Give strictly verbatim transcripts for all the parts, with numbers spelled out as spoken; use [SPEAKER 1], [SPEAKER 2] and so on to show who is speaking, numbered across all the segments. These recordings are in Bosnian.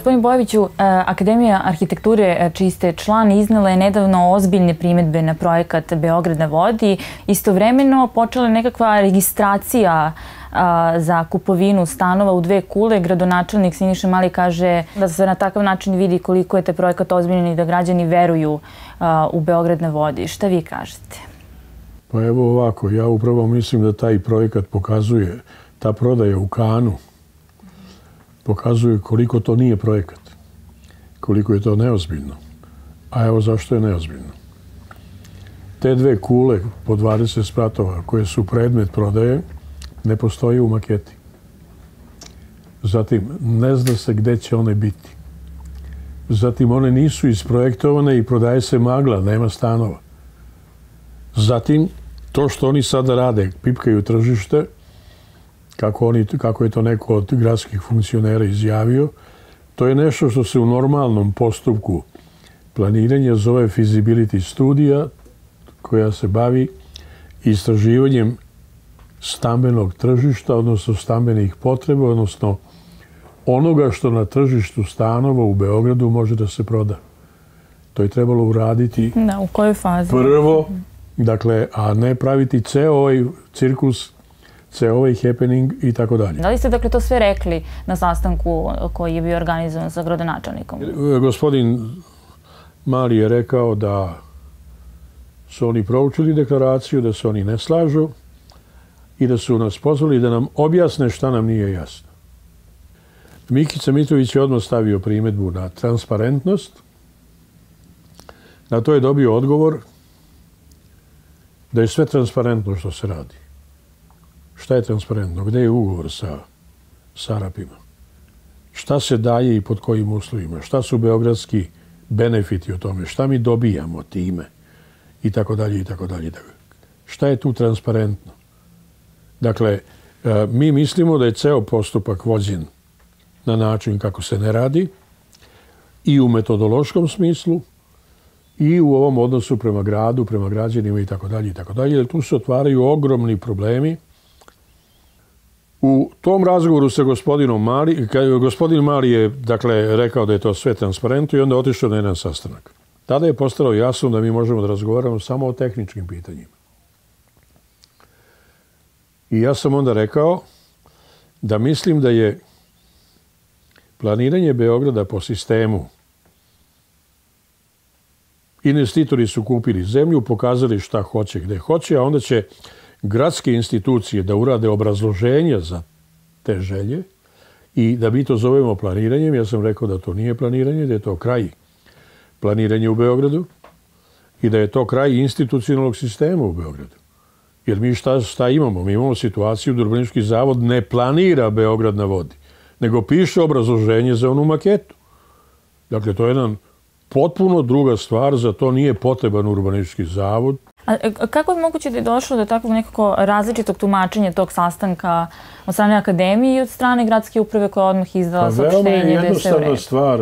[SPEAKER 1] Gospodin Bojoviću, Akademija arhitekture, čiji ste član, iznela je nedavno ozbiljne primedbe na projekat Beograd na vodi. Istovremeno počela je nekakva registracija za kupovinu stanova u dve kule. Gradonačelnik Siniša Mali kaže da se na takav način vidi koliko je taj projekat ozbiljan i da građani veruju u Beograd na vodi. Šta vi kažete?
[SPEAKER 2] Pa evo ovako, ja upravo mislim da taj projekat pokazuje, ta prodaja u Kanu, pokazuje koliko to nije projekat, koliko je to neozbiljno. A evo zašto je neozbiljno. Te dve kule po dvadeset spratova koje su predmet prodaje ne postoje u maketi. Zatim, ne zna se gde će one biti. Zatim, one nisu isprojektovane i prodaje se magla, nema stanova. Zatim, to što oni sada rade, pipkaju tržište, Kako, oni, kako je to neko od gradskih funkcionera izjavio, to je nešto što se u normalnom postupku planiranja zove feasibility studija, koja se bavi istraživanjem stambenog tržišta, odnosno stambenih potreba, odnosno onoga što na tržištu stanova u Beogradu može da se proda. To je trebalo uraditi
[SPEAKER 1] da, u kojoj fazi?
[SPEAKER 2] Prvo, dakle, a ne praviti ceo ovaj cirkus, ceo ovaj happening i tako dalje.
[SPEAKER 1] Da li ste dakle to sve rekli na sastanku koji je bio organizovan sa gradonačelnikom?
[SPEAKER 2] Gospodin Mali je rekao da su oni proučili deklaraciju, da se oni ne slažu i da su nas pozvali da nam objasne šta nam nije jasno. Mikica Mitrović je odmah stavio primedbu na transparentnost. Na to je dobio odgovor da je sve transparentno što se radi. Šta je transparentno? Gde je ugovor sa, sa Arapima? Šta se daje i pod kojim uslovima? Šta su beogradski benefiti o tome? Šta mi dobijamo time? I tako dalje, i tako dalje. Šta je tu transparentno? Dakle, mi mislimo da je ceo postupak vođen na način kako se ne radi i u metodološkom smislu i u ovom odnosu prema gradu, prema građanima i tako dalje, i tako dalje. Jer tu se otvaraju ogromni problemi. U tom razgovoru sa gospodinom Mali, gospodin Mali je dakle, rekao da je to sve transparentno i onda otišao na jedan sastanak. Tada je postalo jasno da mi možemo da razgovaramo samo o tehničkim pitanjima. I ja sam onda rekao da mislim da je planiranje Beograda po sistemu investitori su kupili zemlju, pokazali šta hoće, gde hoće, a onda će gradske institucije da urade obrazloženja za te želje i da mi to zovemo planiranjem. Ja sam rekao da to nije planiranje, da je to kraj planiranja u Beogradu i da je to kraj institucionalnog sistema u Beogradu. Jer mi šta, šta imamo? Mi imamo situaciju da Urbanistički zavod ne planira Beograd na vodi, nego piše obrazloženje za onu maketu. Dakle, to je jedan potpuno druga stvar, za to nije potreban Urbanistički zavod.
[SPEAKER 1] A kako je moguće da je došlo do takvog nekako različitog tumačenja tog sastanka od strane Akademije i od strane gradske uprave koja je odmah izdala saopštenje da je sve u redu?
[SPEAKER 2] Stvar,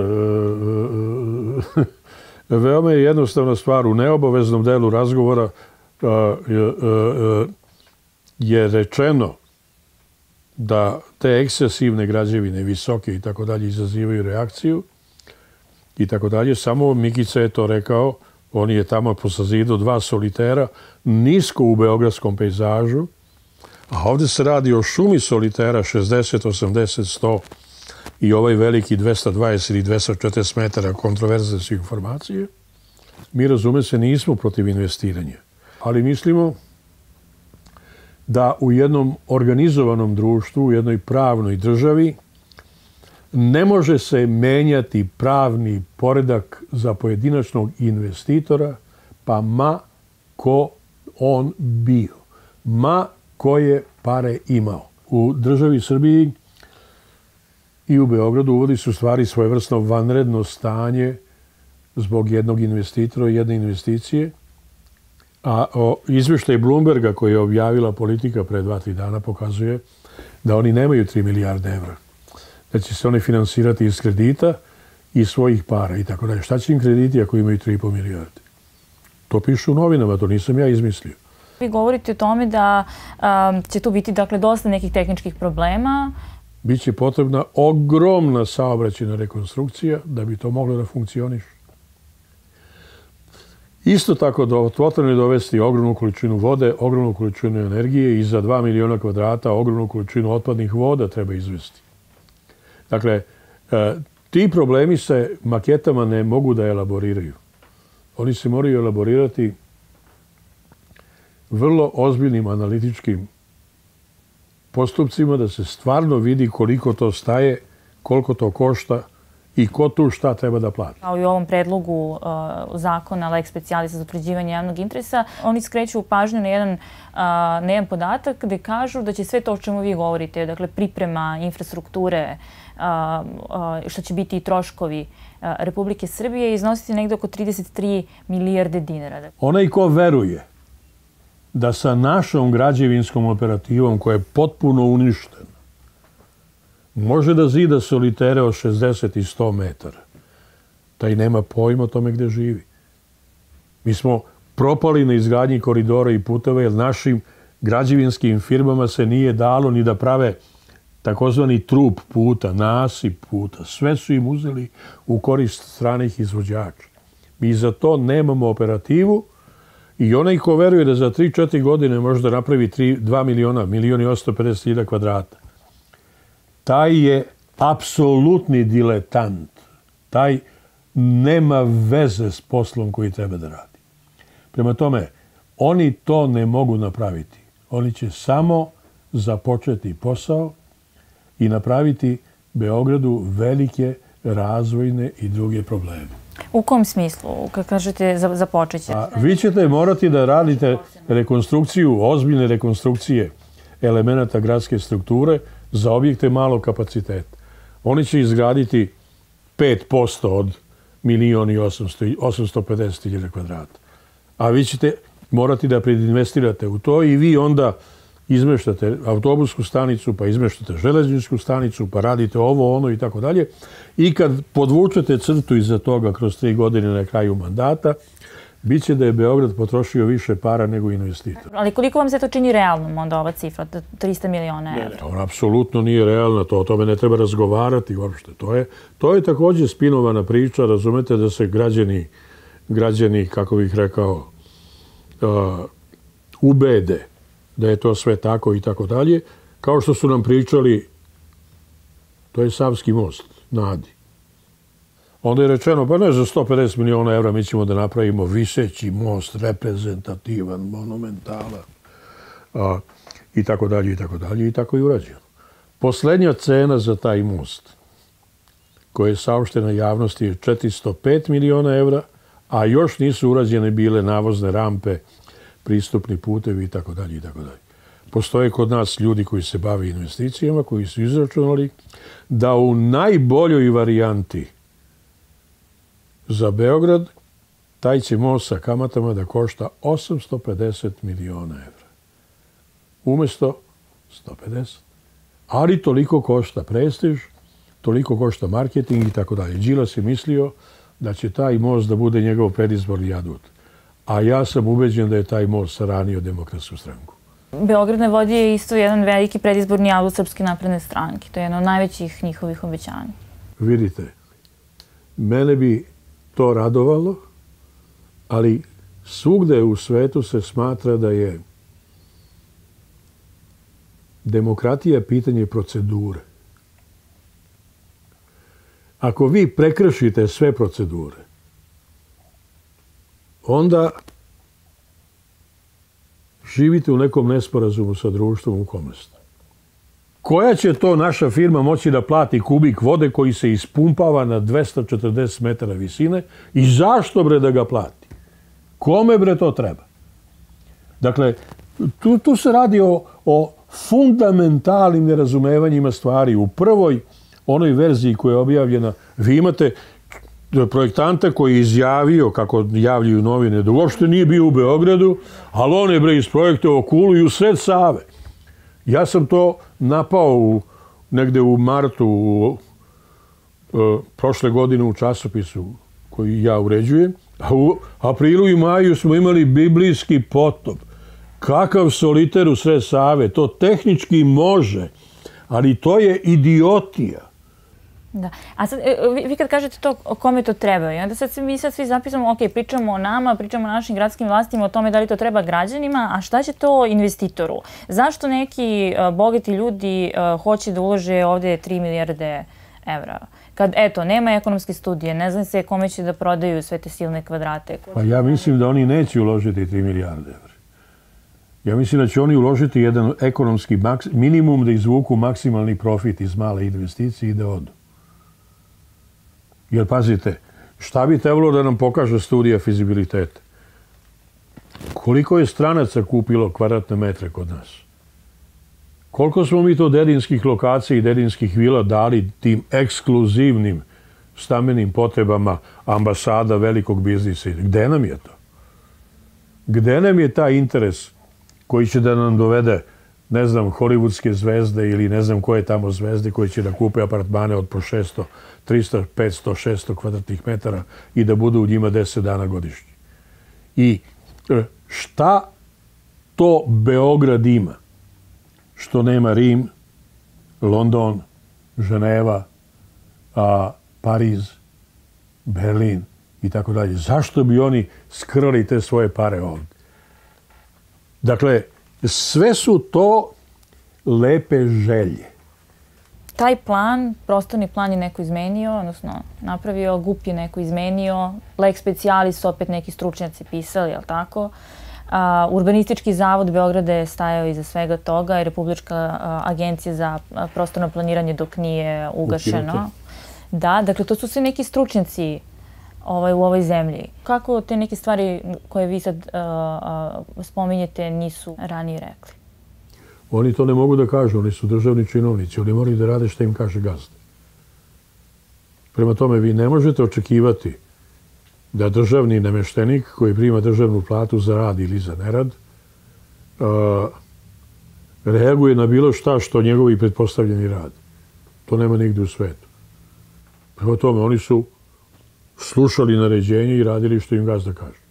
[SPEAKER 2] veoma je jednostavna stvar. U neobaveznom delu razgovora je rečeno da te ekscesivne građevine, visoke i tako dalje, izazivaju reakciju i tako dalje. Samo Mikica je to rekao. On je tamo posazidao dva solitera, nisko u beogradskom pejzažu, a ovdje se radi o šumi solitera šezdeset, osamdeset, sto i ovaj veliki dvesta dvadeset ili dvesta četrdeset metara kontroverzne su informacije. Mi, razume se, nismo protiv investiranja, ali mislimo da u jednom organizovanom društvu, u jednoj pravnoj državi, ne može se menjati pravni poredak za pojedinačnog investitora, pa ma ko on bio, ma koje pare imao. U državi Srbiji i u Beogradu uvodi se u stvari svojevrsno vanredno stanje zbog jednog investitora i jedne investicije. A izveštaj Bloomberga koji je objavila Politika pre dva, tri dana pokazuje da oni nemaju tri milijarde evra. Da će se oni finansirati iz kredita i svojih para i tako dalje. Šta će im krediti ako imaju tri i po milijarde? To piše u novinama, to nisam ja izmislio.
[SPEAKER 1] Vi govorite o tome da će tu biti dakle dosta nekih tehničkih problema
[SPEAKER 2] biće potrebna ogromna saobraćajna rekonstrukcija da bi to moglo da funkcioniše. Isto tako potrebno je dovesti ogromnu količinu vode, ogromnu količinu energije i za dva miliona kvadrata ogromnu količinu otpadnih voda treba izvesti. Dakle, ti problemi se maketama ne mogu da elaboriraju. Oni se moraju elaborirati vrlo ozbiljnim analitičkim postupcima da se stvarno vidi koliko to staje, koliko to košta i ko tu šta treba da plati.
[SPEAKER 1] Kao i u ovom predlogu zakona lex specialis za utvrđivanje javnog interesa, oni skreću pažnju na jedan, na jedan podatak gde kažu da će sve to o čemu vi govorite, dakle priprema infrastrukture, što će biti i troškovi Republike Srbije, iznositi negde oko trideset tri milijarde dinara.
[SPEAKER 2] Onaj ko veruje da sa našom građevinskom operativom koja je potpuno uništena može da zida solitere od šezdeset i sto metara, taj nema pojma o tome gde živi. Mi smo propali na izgradnji koridora i puteva jer našim građevinskim firmama se nije dalo ni da prave takozvani trup puta, nasip puta. Sve su im uzeli u korist stranih izvođača. Mi za to nemamo operativu i onaj ko veruje da za tri četiri godine može da napravi dva miliona, milion i osto pedeset hiljada kvadrata, taj je apsolutni diletant. Taj nema veze s poslom koji treba da radi. Prema tome, oni to ne mogu napraviti. Oni će samo započeti posao i napraviti Beogradu velike razvojne i druge probleme.
[SPEAKER 1] U kom smislu, kad kažete započeće?
[SPEAKER 2] Vi ćete morati da radite rekonstrukciju, ozbiljne rekonstrukcije elemenata gradske strukture za objekte malog kapaciteta. Oni će izgraditi pet posto od milion i osamsto pedeset hiljada kvadrata. A vi ćete morati da predinvestirate u to i vi onda izmeštate autobusku stanicu, pa izmeštate železničku stanicu, pa radite ovo, ono i tako dalje. I kad podvučete crtu iza toga kroz tri godine na kraju mandata, bit će da je Beograd potrošio više para nego investitor.
[SPEAKER 1] Ali koliko vam se to čini realnom onda ova cifra, trista miliona evra?
[SPEAKER 2] Ona apsolutno nije realna, to o tome ne treba razgovarati uopšte. To je, to je također spinovana priča, razumete da se građani, građani, kako bih rekao, uh, ubede da je to sve tako i tako dalje, kao što su nam pričali, to je Savski most na Adi. Onda je rečeno, pa ne, za sto pedeset miliona evra mi ćemo da napravimo viseći most, reprezentativan, monumentalan, a, i tako dalje, i tako dalje, i tako i urađeno. Poslednja cena za taj most, koja je saopštena javnosti, je četiristo pet miliona evra, a još nisu urađene bile navozne rampe, pristupni putevi i tako dalje i tako dalje. Postoje kod nas ljudi koji se bave investicijama, koji su izračunali da u najboljoj varijanti za Beograd taj će most sa kamatama da košta osamsto pedeset miliona evra. Umesto sto pedeset. Ali toliko košta prestiž, toliko košta marketing i tako dalje. Đilas je mislio da će taj most da bude njegov predizborni adut. A ja sam ubeđen da je taj most saranio Demokratsku stranku.
[SPEAKER 1] Beograd na vodi je isto jedan veliki predizborni adut Srpske napredne stranke. To je jedno od najvećih njihovih obećanja.
[SPEAKER 2] Vidite, mene bi to radovalo, ali svugde u svetu se smatra da je demokratija pitanje procedure. Ako vi prekršite sve procedure, onda živite u nekom nesporazumu sa društvom u kome ste. Koja će to naša firma moći da plati kubik vode koji se ispumpava na dvesta četrdeset metara visine i zašto bre da ga plati? Kome bre to treba? Dakle, tu, tu se radi o, o fundamentalnim nerazumevanjima stvari. U prvoj onoj verziji koja je objavljena, vi imate projektanta koji je izjavio, kako javljaju novine, da uopšte nije bio u Beogradu, ali on je bre isprojektovao kulu i u sred Save. Ja sam to napao u, negde u martu u, uh, prošle godine u časopisu koji ja uređujem, a u aprilu i maju smo imali biblijski potop. Kakav soliter u sred Save, to tehnički može, Ali to je idiotija.
[SPEAKER 1] Da. A sad, vi, vi kad kažete to, kome to treba, i onda sad mi sad svi zapisamo, ok, pričamo o nama, pričamo o našim gradskim vlastima, o tome da li to treba građanima, a šta će to investitoru? Zašto neki uh, bogati ljudi uh, hoće da ulože ovde tri milijarde evra? Kad, eto, nema ekonomske studije, ne znam se kome će da prodaju sve te silne kvadrate.
[SPEAKER 2] Pa ja mislim da oni neće uložiti tri milijarde evra. Ja mislim da će oni uložiti jedan ekonomski minimum da izvuku maksimalni profit iz male investicije i da odu. Jer, pazite, šta bi trebalo da nam pokaže studija fizibiliteta? Koliko je stranaca kupilo kvadratne metre kod nas? Koliko smo mi to dedinskih lokacija i dedinskih vila dali tim ekskluzivnim stambenim potrebama ambasada velikog biznisa? Gde nam je to? Gde nam je taj interes koji će da nam dovede, ne znam, hollywoodske zvezde ili ne znam koje tamo zvezde koji će da kupe apartmane od po šesto, trista, petsto, šesto kvadratnih metara i da budu u njima deset dana godišnje. I šta to Beograd ima? Što nema Rim, London, Ženeva, a, Pariz, Berlin i tako dalje. Zašto bi oni skrali te svoje pare ovdje? Dakle, sve su to lepe želje.
[SPEAKER 1] Taj plan, prostorni plan je neko izmenio, odnosno napravio, G U P je neko izmenio, lex specialis opet neki stručnjaci pisali, jel tako? Uh, Urbanistički zavod Beograda je stajao iza svega toga i Republička uh, agencija za prostorno planiranje dok nije ugašeno. Da, dakle, to su sve neki stručnjaci ovaj, u ovoj zemlji. Kako te neke stvari koje vi sad uh, uh, spominjete nisu ranije rekli?
[SPEAKER 2] Oni to ne mogu da kažu, oni su državni činovnici, oni moraju da rade što im kaže gazda. Prema tome, vi ne možete očekivati da državni nameštenik koji prima državnu platu za rad ili za nerad uh, reaguje na bilo šta što njegovi pretpostavljeni rad. To nema nigde u svetu. Prema tome, oni su slušali naređenje i radili što im gazda kaže.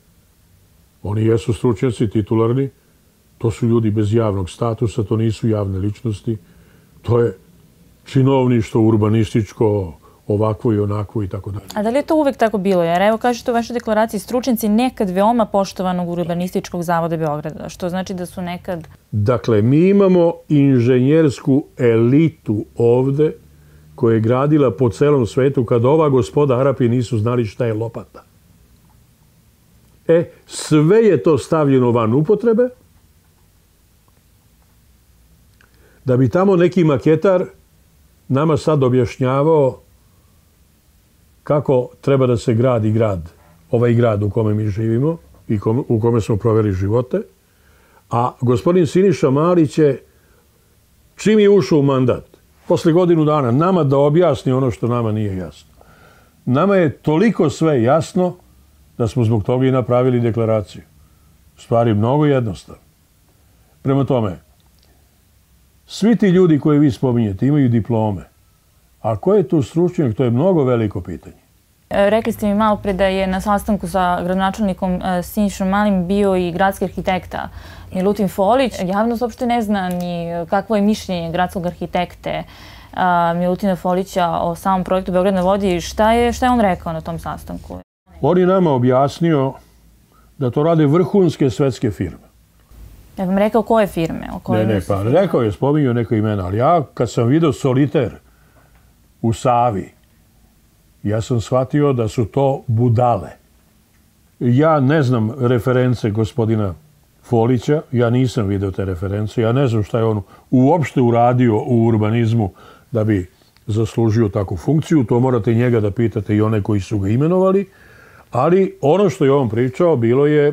[SPEAKER 2] Oni jesu stručnjaci, titularni, to su ljudi bez javnog statusa, to nisu javne ličnosti, to je činovništvo, urbanističko, ovakvo i onakvo i tako dalje.
[SPEAKER 1] A da li je to uvek tako bilo? Jer evo kažete u vašoj deklaraciji stručnjaci nekad veoma poštovanog Urbanističkog zavoda Beograda, što znači da su nekad...
[SPEAKER 2] Dakle, mi imamo inženjersku elitu ovde koja je gradila po celom svetu kad ova gospoda Arapi nisu znali šta je lopata. E, sve je to stavljeno van upotrebe da bi tamo neki maketar nama sad objašnjavao kako treba da se gradi grad, ovaj grad u kome mi živimo i u kome smo proveli živote. A gospodin Siniša Mali će, čim je ušao u mandat, posle godinu dana, nama da objasni ono što nama nije jasno. Nama je toliko sve jasno da smo zbog toga i napravili deklaraciju. Stvari mnogo jednostavno. Prema tome, svi ti ljudi koje vi spominjete imaju diplome. A ko je tu stručnjak, to je mnogo veliko pitanje.
[SPEAKER 1] Rekli ste mi malo pre da je na sastanku sa gradonačelnikom Sinišom Malim bio i gradski arhitekta Milutin Folić. Javnost uopšte ne zna ni kakvo je mišljenje gradskog arhitekte Milutina Folića o samom projektu Beograd na vodi. Šta je, šta je on rekao na tom sastanku?
[SPEAKER 2] On je nama objasnio da to rade vrhunske svetske firme.
[SPEAKER 1] Ja vam rekao koje firme? O koje
[SPEAKER 2] ne, ne, pa rekao je, spominjao neko imena, ali ja kad sam vidio Soliter u Savi, ja sam shvatio da su to budale. Ja ne znam reference gospodina Folića, ja nisam vidio te reference, ja ne znam šta je on uopšte uradio u urbanizmu da bi zaslužio takvu funkciju, to morate njega da pitate i one koji su ga imenovali, ali ono što je on pričao bilo je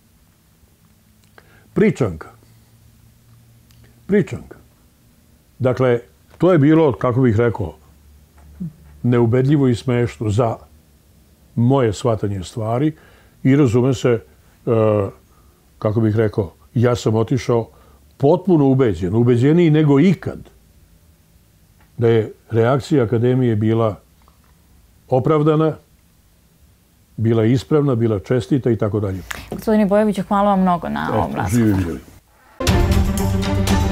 [SPEAKER 2] pričanka. Pričanka. Dakle, to je bilo, kako bih rekao, neubedljivo i smešno za moje shvatanje stvari i razume se, kako bih rekao, ja sam otišao potpuno ubeđen, ubeđeniji nego ikad, da je reakcija Akademije bila opravdana, bila ispravna, bila čestita i tako dalje.
[SPEAKER 1] Gospodine Bojoviću, hvala vam mnogo na ovom razgovoru.
[SPEAKER 2] Živi bili.